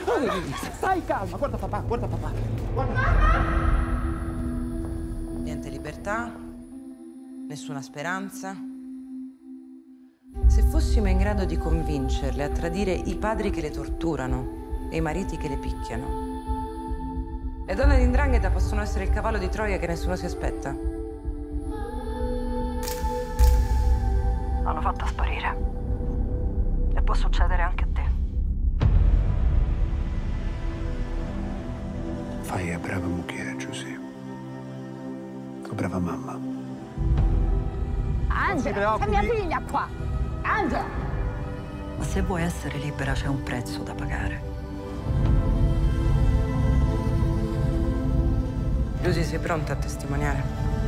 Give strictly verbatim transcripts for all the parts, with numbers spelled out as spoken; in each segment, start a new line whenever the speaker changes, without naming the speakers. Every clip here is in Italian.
Stai calma, guarda papà, guarda papà. Guarda.
Niente libertà, nessuna speranza. Se fossimo in grado di convincerle a tradire i padri che le torturano e i mariti che le picchiano, le donne di 'ndrangheta possono essere il cavallo di Troia che nessuno si aspetta.
L'hanno fatta sparire. E può succedere anche a te.
Fai a brava moglie, Giuseppe. A brava mamma.
Angela, è mia figlia qua! Angela!
Ma se vuoi essere libera c'è un prezzo da pagare.
Lucy, sei pronta a testimoniare?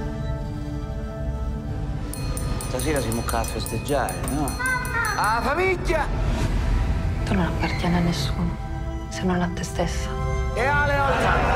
Stasera siamo qua a festeggiare, no? Ah, famiglia!
Tu non appartieni a nessuno, se non a te stessa.
E alle altre!